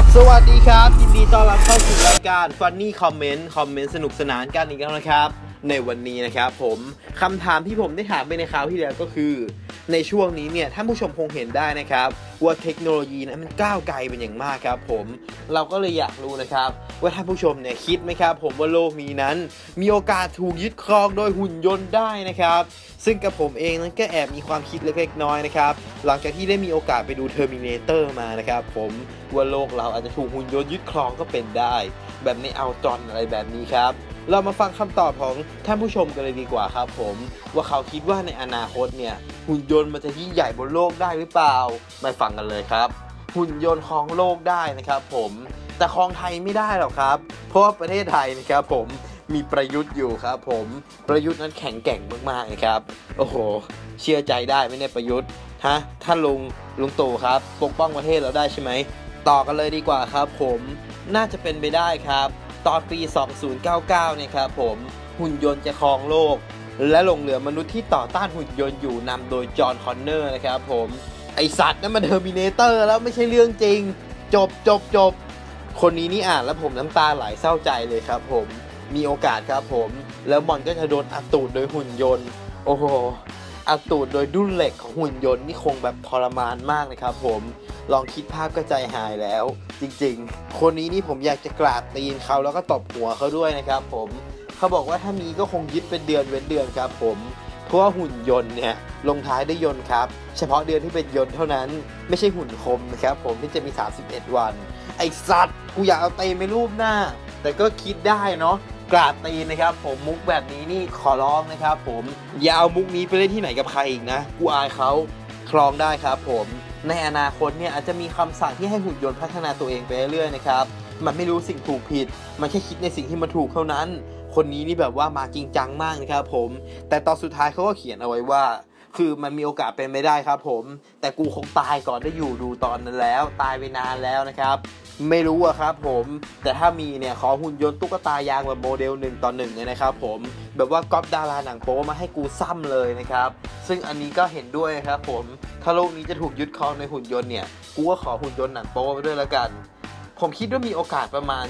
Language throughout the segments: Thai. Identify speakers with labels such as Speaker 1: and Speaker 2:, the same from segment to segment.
Speaker 1: สวัสดีครับยินดีต้อนรับเข้าสู่รายการ Funny Comment สนุกสนานกันอีกแล้วนะครับในวันนี้นะครับผมคำถามที่ผมได้ถามไปในคราวที่แล้วก็คือในช่วงนี้เนี่ยท่านผู้ชมคงเห็นได้นะครับว่าเทคโนโลยีนั้นมันก้าวไกลเป็นอย่างมากครับผมเราก็เลยอยากรู้นะครับว่าท่านผู้ชมเนี่ยคิดไหมครับผมว่าโลกนี้นั้นมีโอกาสถูกยึดครองโดยหุ่นยนต์ได้นะครับซึ่งกับผมเองนั้นก็แอบมีความคิดเล็กๆน้อยๆนะครับหลังจากที่ได้มีโอกาสไปดู Terminator มานะครับผมว่าโลกเราอาจจะถูกหุ่นยนต์ยึดครองก็เป็นได้แบบในอัลตรอนอะไรแบบนี้ครับเรามาฟังคำตอบของท่านผู้ชมกันเลยดีกว่าครับผมว่าเขาคิดว่าในอนาคตเนี่ยหุ่นยนต์มันจะยิ่งใหญ่บนโลกได้หรือเปล่ามาฟังกันเลยครับหุ่นยนต์ครองโลกได้นะครับผมแต่ครองไทยไม่ได้หรอกครับเพราะว่าประเทศไทยนะครับผมมีประยุทธ์อยู่ครับผมประยุทธ์นั้นแข็งแกร่งมากๆนะครับโอ้โหเชื่อใจได้ไหมเนี่ยประยุทธ์ฮะท่านลุงตู่ครับปกป้องประเทศเราได้ใช่ไหมต่อกันเลยดีกว่าครับผมน่าจะเป็นไปได้ครับตอนปี 2099 เนี่ยครับผมหุ่นยนต์จะครองโลกและหลงเหลือมนุษย์ที่ต่อต้านหุ่นยนต์อยู่นำโดยจอห์นคอนเนอร์นะครับผมไอสัตว์นั่นมันเทอร์มิเนเตอร์แล้วไม่ใช่เรื่องจริงจบคนนี้นี่อ่านแล้วผมน้ำตาไหลเศร้าใจเลยครับผมมีโอกาสครับผมแล้วมอนก็จะโดนอัดตูดโดยหุ่นยนต์โอ้โหอัดตูดโดยดุลเหล็กของหุ่นยนต์นี่คงแบบทรมานมากนะครับผมลองคิดภาพก็ใจหายแล้วจริงๆคนนี้นี่ผมอยากจะกราบตีนเขาแล้วก็ตบหัวเขาด้วยนะครับผมเขาบอกว่าถ้ามีก็คงยึดเป็นเดือนเว้นเดือนครับผมเพราะว่าหุ่นยนต์เนี่ยลงท้ายด้วยยนต์ครับเฉพาะเดือนที่เป็นยนต์เท่านั้นไม่ใช่หุ่นคมนะครับผมที่จะมี31วันไอสัตว์กูอยากเอาตีนไปรูปหน้าแต่ก็คิดได้เนาะกราบตีนนะครับผมมุกแบบนี้นี่ขอร้องนะครับผมอย่าเอามุกนี้ไปเล่นที่ไหนกับใครอีกนะกูอายเขาคลองได้ครับผมในอนาคตเนี่ยอาจจะมีคำสั่งที่ให้หุ่นยนต์พัฒนาตัวเองไปเรื่อยๆนะครับมันไม่รู้สิ่งถูกผิดมันแค่คิดในสิ่งที่มันถูกเท่านั้นคนนี้นี่แบบว่ามาจริงจังมากนะครับผมแต่ตอนสุดท้ายเขาก็เขียนเอาไว้ว่าคือมันมีโอกาสเป็นไม่ได้ครับผมแต่กูคงตายก่อนได้อยู่ดูตอนนั้นแล้วตายไปนานแล้วนะครับไม่รู้อะครับผมแต่ถ้ามีเนี่ยขอหุ่นยนต์ตุ๊กตายางแบบโมเดล1:1เนี่ยนะครับผมแบบว่าก๊อปดาราหนังโป๊มาให้กูซ้ำเลยนะครับซึ่งอันนี้ก็เห็นด้วยครับผมถ้าโลกนี้จะถูกยึดครองในหุ่นยนต์เนี่ยกูก็ขอหุ่นยนต์หนังโป๊ไปด้วยแล้วกันผมคิดว่ามีโอกาสประมาณ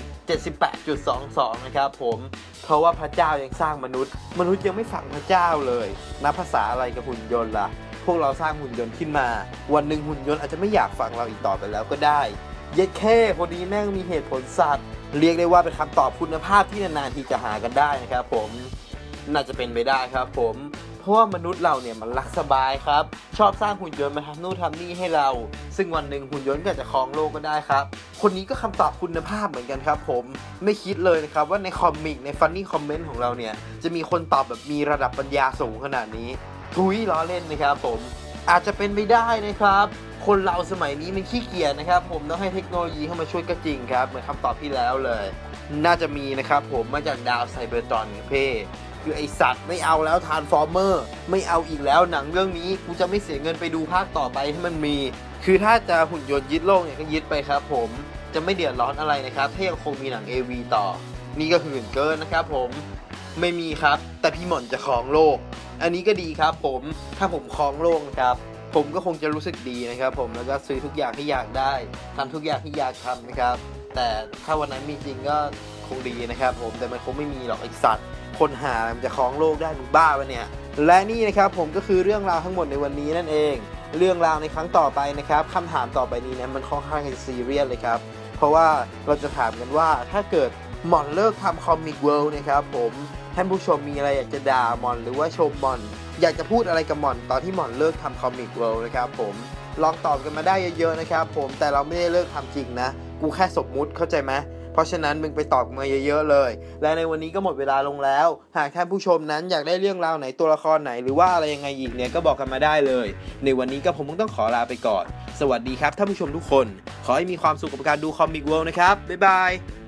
Speaker 1: 78.22 นะครับผมเพราะว่าพระเจ้ายังสร้างมนุษย์ยังไม่ฝังพระเจ้าเลยนับภาษาอะไรกับหุ่นยนต์ล่ะพวกเราสร้างหุ่นยนต์ขึ้นมาวันหนึ่งหุ่นยนต์อาจจะไม่อยากฝังเราอีกต่อไปแล้วก็ได้เย็ดแค่คนนี้แม่งมีเหตุผลสัตว์เรียกได้ว่าเป็นคำตอบคุณภาพที่นานๆทีจะหากันได้นะครับผมน่าจะเป็นไปได้ครับผมเพราะว่ามนุษย์เราเนี่ยมันรักสบายครับชอบสร้างหุ่นยนต์มาทำนู่นทำนี่ให้เราซึ่งวันหนึ่งหุ่นยนต์ก็จะครองโลกก็ได้ครับคนนี้ก็คำตอบคุณภาพเหมือนกันครับผมไม่คิดเลยนะครับว่าในคอมิกในฟันนี่คอมเมนต์ของเราเนี่ยจะมีคนตอบแบบมีระดับปัญญาสูงขนาดนี้ทุยล้อเล่นนะครับผมอาจจะเป็นไปได้นะครับคนเราสมัยนี้มันขี้เกียจนะครับผมต้องให้เทคโนโลยีเข้ามาช่วยก็จริงครับเหมือนคำตอบที่แล้วเลยน่าจะมีนะครับผมมาจากดาวไซเบอร์ตรอนเพ่คือไอสัตว์ไม่เอาแล้วทรานส์ฟอร์เมอร์ไม่เอาอีกแล้วหนังเรื่องนี้กูจะไม่เสียเงินไปดูภาคต่อไปให้มันมีคือถ้าจะหุ่นยนต์ยึดโลกเนี่ยก็ยึดไปครับผมจะไม่เดือดร้อนอะไรนะครับถ้ายังคงมีหนัง AV ต่อนี่ก็หื่นเกินนะครับผมไม่มีครับแต่พี่หม่อนจะครองโลกอันนี้ก็ดีครับผมถ้าผมครองโลกครับผมก็คงจะรู้สึกดีนะครับผมแล้วก็ซื้อทุกอย่างที่อยากได้ทำทุกอย่างที่อยากทำนะครับแต่ถ้าวันนั้นมีจริงก็คงดีนะครับผมแต่มันคงไม่มีหรอกไอ้สัตว์คนหามันจะครองโลกได้มึงบ้าปะเนี่ยและนี่นะครับผมก็คือเรื่องราวทั้งหมดในวันนี้นั่นเองเรื่องราวในครั้งต่อไปนะครับคำถามต่อไปนี้เนี่ยมันค่อนข้างจะซีเรียสเลยครับเพราะว่าเราจะถามกันว่าถ้าเกิดหม่อนเลิกทำคอมิกเวิลด์นะครับผมท่านผู้ชมมีอะไรอยากจะด่าหม่อนหรือว่าชมหม่อนอยากจะพูดอะไรกับหม่อนตอนที่หม่อนเลิกทำคอมิกเวิลด์นะครับผมลองตอบกันมาได้เยอะๆนะครับผมแต่เราไม่ได้เลิกทำจริงนะกูแค่สมมุติเข้าใจไหมเพราะฉะนั้นมึงไปตอบมาเยอะๆเลยและในวันนี้ก็หมดเวลาลงแล้วหากท่านผู้ชมนั้นอยากได้เรื่องราวไหนตัวละครไหนหรือว่าอะไรยังไงอีกเนี่ยก็บอกกันมาได้เลยในวันนี้ก็ผมต้องขอลาไปก่อนสวัสดีครับท่านผู้ชมทุกคนขอให้มีความสุขกับการดูคอมิกเวิลด์นะครับบ๊ายบาย